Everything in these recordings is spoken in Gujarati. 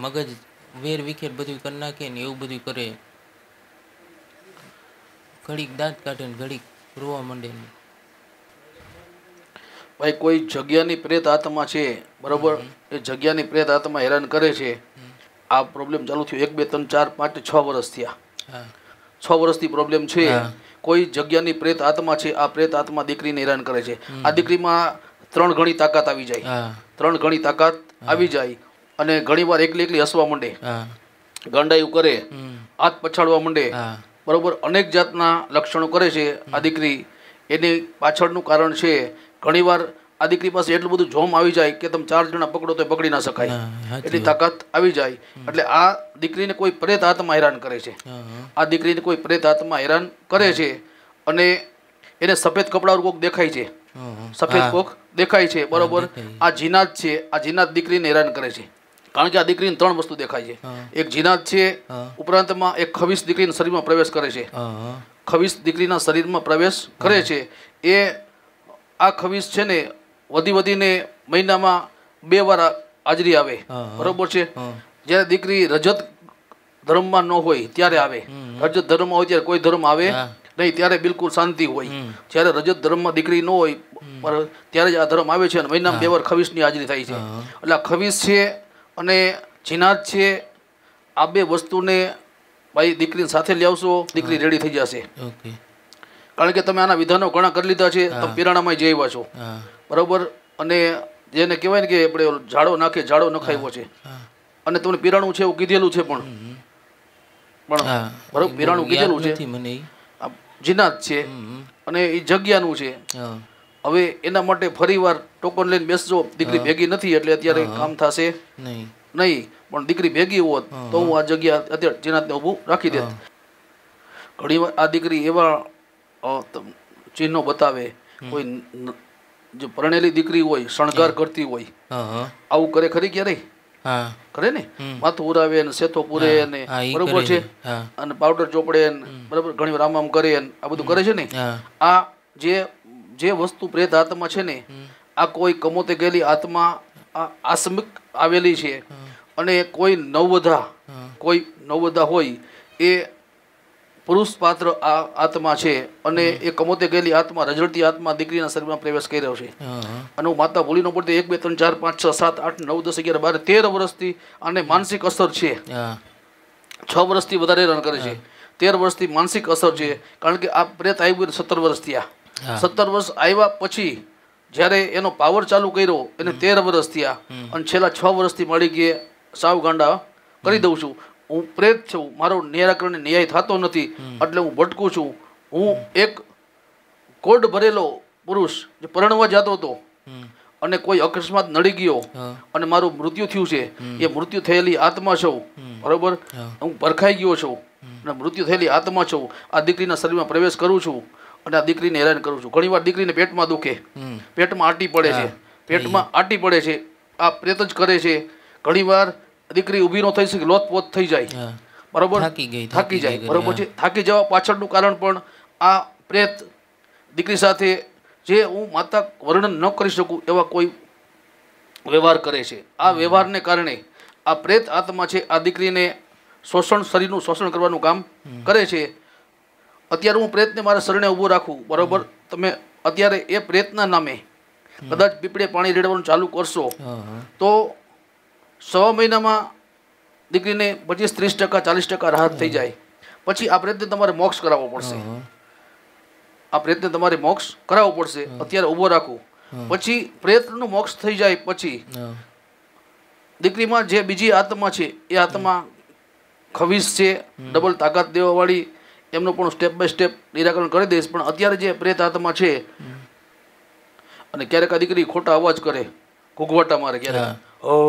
મગજ વેર વિખેર બધું કરી નાખે ને એવું બધું કરે. ઘડીક દાંત કાઢે ને ઘડીક રોવા માંડે ને. ભાઈ કોઈ જગ્યાની પ્રેત આત્મા છે બરોબર, એ જગ્યાની પ્રેત આત્મા હેરાન કરે છે. આ પ્રોબ્લેમ ચાલુ થયો 1 2 3 4 5 6 વર્ષ થયા. 6 વર્ષથી પ્રોબ્લેમ છે. કોઈ જગ્યાની પ્રેત આત્મા છે, આ પ્રેત આત્મા દીકરીને હેરાન કરે છે. આ દીકરીમાં 3 ગણી તાકાત આવી જાય, 3 ગણી તાકાત આવી જાય અને ઘણીવાર એકલી એકલી હસવા માંડે, ગાંડાયું કરે, હાથ પછાડવા માંડે બરોબર, અનેક જાતના લક્ષણો કરે છે આ દીકરી. એની પાછળનું કારણ છે ઘણીવાર આ દીકરી પાસે એટલું બધું જોમ આવી જાય કે તમે 4 જણા પકડો તો પકડી ના શકાય, એટલી તાકાત આવી જાય. એટલે આ દીકરીને કોઈ પ્રેત આત્મા હેરાન કરે છે. આ દીકરીને કોઈ પ્રેત આત્મા હેરાન કરે છે અને એને સફેદ કપડા કોક દેખાય છે, સફેદ કોક દેખાય છે બરોબર. આ જીનાત છે, આ જીનાત દીકરીને હેરાન કરે છે. કારણ કે આ દીકરીને 3 વસ્તુ દેખાય છે. એક જીનાત છે, ઉપરાંતમાં એક ખવીસ દીકરીના શરીરમાં પ્રવેશ કરે છે. ખવીસ દીકરીના શરીરમાં પ્રવેશ કરે છે. એ આ ખવીસ છે ને વધીને મહિનામાં 2 વાર હાજરી આવે બરોબર છે. જ્યારે દીકરી રજત ધર્મમાં ન હોય ત્યારે આવે, રજત ધર્મમાં હોય ત્યારે કોઈ ધર્મ આવે નહીં, ત્યારે બિલકુલ શાંતિ હોય. જ્યારે રજત ધર્મમાં દીકરી ન હોય ત્યારે જ આ ધર્મ આવે છે અને મહિનામાં 2 વાર ખવીસની હાજરી થાય છે. એટલે આ ખવીસ છે અને જીનાત છે, આ 2 વસ્તુને ભાઈ દીકરીને સાથે લઈ આવશો, દીકરી રેડી થઈ જશે. કારણ કે તમે આના વિધાનો ઘણા કરી લીધા છે, તમે પિરાણામાં જઈ આવ્યા છો બરોબર. અને જેને કહેવાય ને કે આપણે ઝાડો નાખે ઝાડો નખાવ્યો છે, અને તમને પિરાણું છે એવું કીધેલું છે પણ બરોબર પિરાણું કીધેલું છે. જીનાત છે અને એ જગ્યાનું છે. હવે એના માટે ફરીવાર ટોકન લઈને બેસજો. દીકરી ભેગી નથી એટલે અત્યારે કામ થશે નહીં, પણ દીકરી ભેગી હોત તો હું આ જગ્યા અત્યારે જીનાતને ઊભું રાખી દેત. ઘણીવાર આ દીકરી એવા ચિહ્નો બતાવે, કોઈ જો પરણેલી દીકરી હોય શણગાર કરતી હોય આવું કરે ખરી ક્યારેય કરે ને, માથું ઉરાવે ને સેથો પૂરે ને બરોબર છે, અને પાવડર ચોપડે બરોબર, ઘણી વાર આમ કરે આ બધું કરે છે ને. આ જે વસ્તુ પ્રેત આત્મા છે ને, આ કોઈ કમોતે ગયેલી આત્મા આસમિક આવેલી છે. અને કોઈ નવવધા હોય એ પુરુષ પાત્ર આ આત્મા છે અને એ કમોતે ગયેલી આત્મા રઝળતી આત્મા દીકરીના શરીરમાં પ્રવેશ કર્યો છે. અને હું માતા ભૂલી ન પડતી 1 2 3 4 5 6 7 8 9 10 11 12 13 વર્ષથી આને માનસિક અસર છે. 6 વર્ષથી વધારે રન કરે છે, 13 વર્ષથી માનસિક અસર છે. કારણ કે આ પ્રેત આવ્યું 17 વર્ષ થયા. 17 વર્ષ આવ્યા પછી જ્યારે એનો પાવર ચાલુ કર્યો એને 13 વર્ષ થયા, અને છેલ્લા 6 વર્ષથી મળી ગયા સાવ ગાંડા કરી દઉં છું. હું પ્રેત છું, મારો નિરાકરણ ન્યાય થતો નથી એટલે હું ભટકું છું. હું એક કોડ ભરેલો પુરુષ જે પરણવા જતો હતો અને કોઈ અકસ્માત નડી ગયો અને મારું મૃત્યુ થયું છે. એ મૃત્યુ થયેલી આત્મા છું બરોબર. હું ભરખાઈ ગયો છું અને મૃત્યુ થયેલી આત્મા છું. આ દીકરીના શરીરમાં પ્રવેશ કરું છું અને આ દીકરીને હેરાન કરું છું. ઘણીવાર દીકરીને પેટમાં દુખે, પેટમાં આટી પડે છે, પેટમાં આટી પડે છે, આ પ્રેત જ કરે છે. ઘણીવાર દીકરી ઊભી ન થઈ શકે, લોતપોત થઈ જાય બરોબર, થાકી જાય બરોબર છે. થાકી જવા પાછળનું કારણ પણ આ પ્રેત દીકરી સાથે જે હું માતા વર્ણન ન કરી શકું એવા કોઈ વ્યવહાર કરે છે. આ વ્યવહારને કારણે આ પ્રેત આત્મા છે આ દીકરીને શરીરનું શોષણ કરવાનું કામ કરે છે. અત્યારે હું પ્રેતને મારા શરણે ઊભું રાખું બરોબર. તમે અત્યારે એ પ્રેતના નામે કદાચ પીપળે પાણી રેડવાનું ચાલુ કરશો તો 6 મહિનામાં દીકરીને 25-30% 40% રાહત થઈ જાય. પછી આ પ્રેતને તમારે મોક્ષ કરાવવો પડશે. આ પ્રેતને તમારે મોક્ષ કરાવવો પડશે. અત્યારે ઊભો રાખું, પછી પ્રેતનું મોક્ષ થઈ જાય પછી દીકરીમાં જે બીજી આત્મા છે એ આત્મા ખવીસ છે, ડબલ તાકાત દેવાવાળી, એમનું પણ સ્ટેપ બાય સ્ટેપ નિરાકરણ કરી દઈશ. પણ અત્યારે જે પ્રેત આત્મા છે, અને ક્યારેક આ દીકરી ખોટા અવાજ કરે, ઘૂઘવાટા મારે, ક્યારેક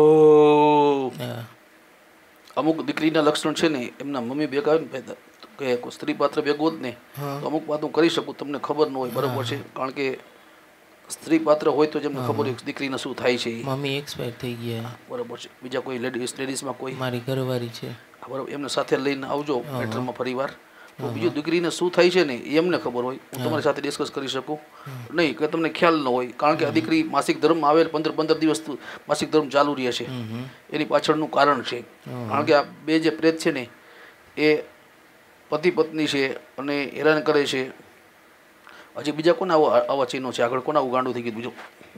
અમુક દીકરીના લક્ષણ છે ને એમના મમ્મી ભેગા આવે ને કે સ્ત્રી પાત્ર ભેગું જ ને તો અમુક વાત હું કરી શકું, તમને ખબર ન હોય બરોબર છે. કારણ કે સ્ત્રી પાત્ર હોય તો જેમને ખબર હોય દીકરીને શું થાય છે. મમ્મી એક્સપાયર થઈ ગયા બરોબર છે. બીજા કોઈ લેડીઝમાં કોઈ મારી ઘરવાળી છે બરોબર, એમને સાથે લઈને આવજો મેટ્રોમાં ફરીવાર તો બીજું દીકરીને શું થાય છે ને એ એમને ખબર હોય, હું તમારી સાથે ડિસ્કસ કરી શકું નહીં, કે તમને ખ્યાલ ન હોય. કારણ કે આ દીકરી માસિક ધર્મ આવે 15 દિવસ માસિક ધર્મ ચાલુ રહે છે. એની પાછળનું કારણ છે, કારણ કે આ બે જે પ્રેત છે ને એ પતિ પત્ની છે અને હેરાન કરે છે. હજી બીજા કોના આવા ચિહ્નો છે? આગળ કોના આવું ગાંડું થઈ ગયું બીજું?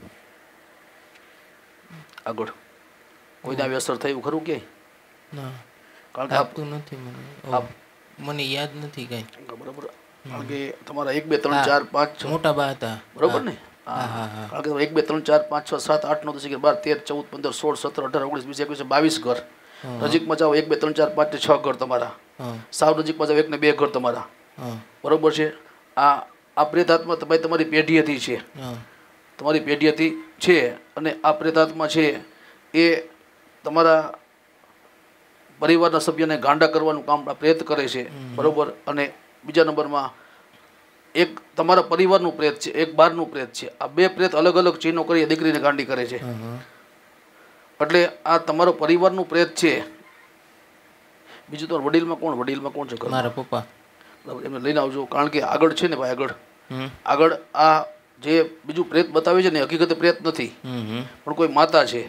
આગળ કોઈને આવી અસર થયું ખરું ક્યાંય? કારણ કે આપતું નથી મને યાદ નથી કઈ. બરાબર. કારણ કે તમારા 1 2 3 4 5 મોટા બા હતા. બરોબર ને? કારણ કે 1 2 3 4 5 6 7 8 9 10 11 12 13 14 15 16 17 18 19 20 21 22 ઘર નજીકમાં જાઓ. 1 2 3 4 5 6 ઘર તમારા. સાવ નજીકમાં જાઓ 1 ને 2 ઘર તમારા. બરોબર છે. આ પ્રેતાત્મા તમારી પેઢીએથી છે, તમારી પેઢીએથી છે. અને આ પ્રેતાત્મા છે એ તમારા પરિવારના સભ્યને ગાંડા કરવાનું કામ આ પ્રેત કરે છે. બરોબર. અને બીજા નંબરમાં એક તમારા પરિવારનું પ્રેત છે, એક બહારનું પ્રેત છે. આ બે પ્રેત અલગ અલગ ચિહ્નો કરી દીકરીને ગાંડી કરે છે. એટલે આ તમારો પરિવારનું પ્રેત છે. બીજું તો વડીલમાં કોણ છે? મારા પપ્પા. બરાબર. એમને લઈને આવજો. કારણ કે આગળ છે ને ભાઈ, આગળ આ જે બીજું પ્રેત બતાવે છે ને હકીકતે પ્રેત નથી, પણ કોઈ માતા છે,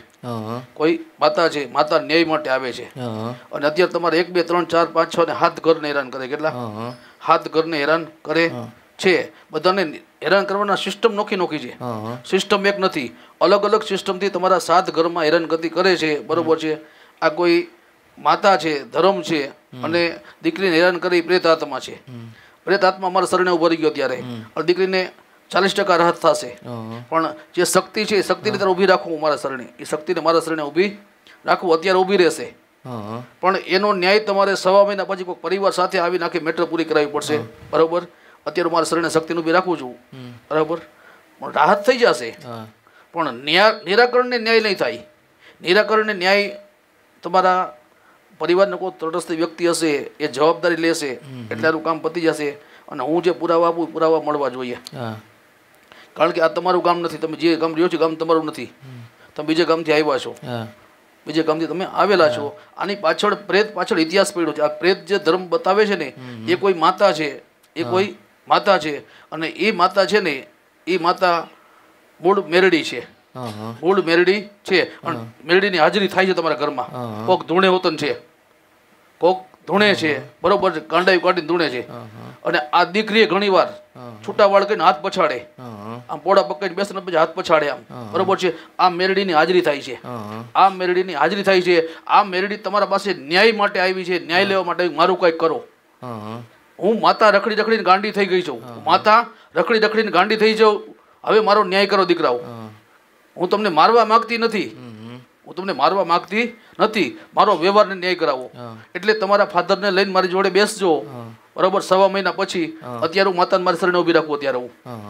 માતા ન્યાય માટે આવે છે. અને અત્યારે તમારે 1 2 3 4 5 6 ને 7 ઘરને હેરાન કરે. કેટલા? 7 ઘરને હેરાન કરે છે. બધાને હેરાન કરવાના સિસ્ટમ નોખી છે. સિસ્ટમ એક નથી, અલગ અલગ સિસ્ટમથી તમારા 7 ઘરમાં હેરાનગતિ કરે છે. બરોબર છે. આ કોઈ માતા છે, ધર્મ છે, અને દીકરીને હેરાન કરે એ પ્રેત આત્મા છે. પ્રેત આત્મા અમારા શરણે ઉભો રહી ગયો ત્યારે દીકરીને 40% રાહત થશે. પણ જે શક્તિ છે એ શક્તિને ત્યારે ઊભી રાખવું મારા શરણે, એ શક્તિને મારા શરણે ઊભી રાખવું. અત્યારે ઊભી રહેશે, પણ એનો ન્યાય તમારે 6 મહિના પછી કોઈ પરિવાર સાથે આવીને આખી મેટર પૂરી કરાવવી પડશે. બરોબર. અત્યારે મારા શરણે શક્તિને ઊભી રાખું છું. બરાબર. પણ રાહત થઈ જશે, પણ નિરાકરણને ન્યાય નહીં થાય. નિરાકરણને ન્યાય તમારા પરિવારનો કોઈ તટસ્થ વ્યક્તિ હશે એ જવાબદારી લેશે એટલે આનું કામ પતી જશે. અને હું જે પુરાવા આપું પુરાવા મળવા જોઈએ. કારણ કે આ તમારું ગામ નથી, તમે જે ગામ રહ્યો છો ગામ તમારું નથી, તમે બીજે ગામથી આવ્યા છો, બીજે ગામથી તમે આવેલા છો. આની પાછળ પ્રેત પાછળ ઇતિહાસ પડ્યો છે. આ પ્રેત જે ધર્મ બતાવે છે ને એ કોઈ માતા છે, એ કોઈ માતા છે. અને એ માતા છે ને એ માતા મૂળ મેરડી છે, મૂળ મેરડી છે. અને મેરડીની હાજરી થાય છે તમારા ઘરમાં. કોક ધૂણે હોતન છે, કોક ધૂણે છે. બરોબર છે. કાંડાઈ કાઢીને ધૂણે છે. અને આ દીકરીએ ઘણી વાર છૂટા વાળ કરીને હાથ પછાડે, આમ પોડા પકડીને બેસે પછી હાથ પછાડે આમ. બરોબર છે. આ મેરડીની હાજરી થાય છે, આ મેરડીની હાજરી થાય છે. આ મેરડી તમારા પાસે ન્યાય માટે આવી છે, ન્યાય લેવા માટે મારું કંઈક કરો. હું માતા રખડીને ગાંડી થઈ ગઈ છું, માતા રખડીને ગાંડી થઈ જાઉં, હવે મારો ન્યાય કરો દીકરાઓ. હું તમને મારવા માંગતી નથી, હું તમને મારવા માંગતી નથી, મારો વ્યવહારને ન્યાય કરાવો. એટલે તમારા ફાધરને લઈને મારી જોડે બેસજો. બરાબર. 6 મહિના પછી અત્યારે હું માતાને મારી શરણે ઊભી રાખું. અત્યારે હું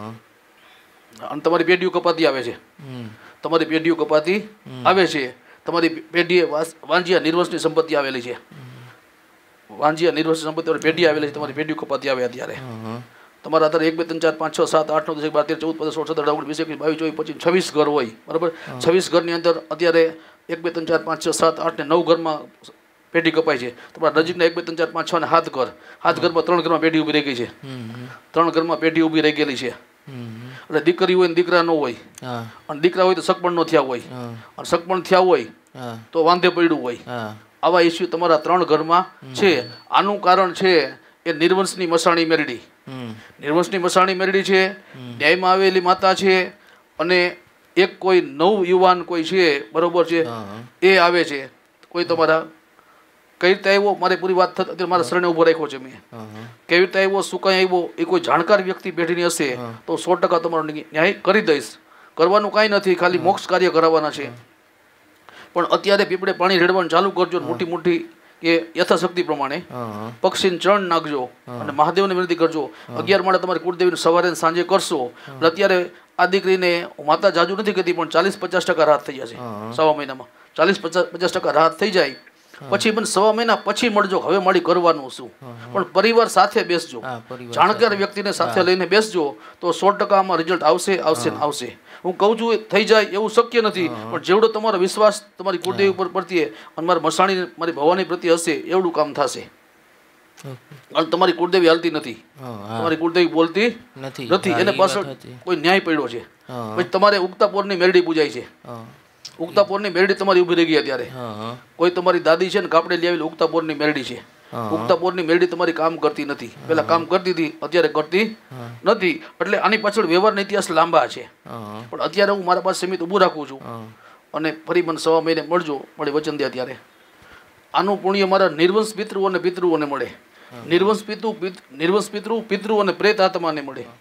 અને તમારી પેઢીઓ કપાતી આવે છે, તમારી પેઢીઓ કપાતી આવે છે. તમારી પેઢીએ વાંજિયા નિર્વંશની સંપત્તિ આવેલી છે, વાંજિયા નિર્વંશની સંપત્તિ પેઢી આવેલી છે. તમારી પેઢીઓ કપાતી આવે અત્યારે. તમારા અત્યારે 1 2 3 4 5 6 7 8 9 10 12 13 14 15 16 17 18 20 21 22 24 26 ઘર હોય. બરાબર. 26 ઘરની અંદર અત્યારે 1 2 3 4 5 6 7 8 ને 9 ઘરમાં પેઢી કપાય છે. તમારા નજીકના 1 2 3 4 5 6 ને 7 ઘર, 7 ઘરમાં 3 ઘરમાં પેઢી ઊભી રહી ગઈ છે, 3 ઘરમાં પેઢી ઊભી રહી ગયેલી છે. એટલે દીકરી હોય ને દીકરા ન હોય, અને દીકરા હોય તો સગપણ ન થયા હોય, અને સગપણ થયા હોય તો વાંધે પડ્યું હોય. આવા ઇસ્યુ તમારા 3 ઘરમાં છે. આનું કારણ છે એ નિર્વંશની મસાણી મેરડી, નિર્વંશની મસાણી મેરડી છે, ન્યાયમાં આવેલી માતા છે. અને એક કોઈ નવ યુવાન કોઈ છે, બરોબર છે, એ આવે છે. કોઈ તમારા કઈ રીતે આવ્યો, મારે પૂરી વાત થતી અત્યારે મારા શરણે ઊભો રાખ્યો છે મેં. કેવી રીતે આવ્યો, શું કઈ આવ્યો, એ કોઈ જાણકાર વ્યક્તિ પેઢીની હશે તો 100% તમારો ન્યાય કરી દઈશ. કરવાનું કાંઈ નથી, ખાલી મોક્ષ કાર્ય કરાવવાના છે. પણ અત્યારે પીપળે પાણી રેડવાનું ચાલુ કરજો. મોટી મોટી કે યથાશક્તિ પ્રમાણે પક્ષીને ચરણ નાખજો અને મહાદેવને વિનંતી કરજો. 11 માળે તમારી કુળદેવીને સવારે સાંજે કરશો. અત્યારે આ દીકરીને માતા જાજુ નથી કહેતી, પણ 40-50% રાહત થઈ જશે 6 મહિનામાં. 40-50% રાહત થઈ જાય પછી પણ 6 મહિના પછી મળજો. હવે મારી કરવાનું શું? પણ પરિવાર સાથે બેસજો, જાણકાર વ્યક્તિને સાથે લઈને બેસજો તો 100% આમાં રિઝલ્ટ આવશે, આવશે ને આવશે. હું કહું છું થઈ જાય એવું શક્ય નથી, પણ જેવડો તમારો વિશ્વાસ તમારી કુળદેવી ઉપર પ્રત્યે અને મારી મસાણી મારી ભવાની પ્રત્યે હશે એવડું કામ થશે. અને તમારી કુળદેવી હાલતી નથી, હા તમારી કુળદેવી બોલતી નથી નથી, એને પાછળ કોઈ ન્યાય પડ્યો છે. પછી તમારે ઉગતા પોરની મેરડી પૂજાય છે. ઉગતા પોરની મેરડી તમારી ઊભી રહી ગઈ અત્યારે. કોઈ તમારી દાદી છે ને કાપડે લઈ આવેલી ઉગતા પોરની મેરડી છે. ઉગતા પોરની મેરડી તમારી કામ કરતી નથી, પેલા કામ કરતી હતી, અત્યારે કરતી નથી. એટલે આની પાછળ વ્યવહારના ઇતિહાસ લાંબા છે. પણ અત્યારે હું મારા પાસે સીમિત ઊભું રાખું છું. અને ફરી મને 1.5 મહિને મળજો, મળે વચન દે ત્યારે. આનું પુણ્ય મારા નિર્વંશ પિતૃઓ અને પિતૃઓને મળે. નિર્વંશ પિતૃ પિતૃ અને પ્રેત આત્માને મળે.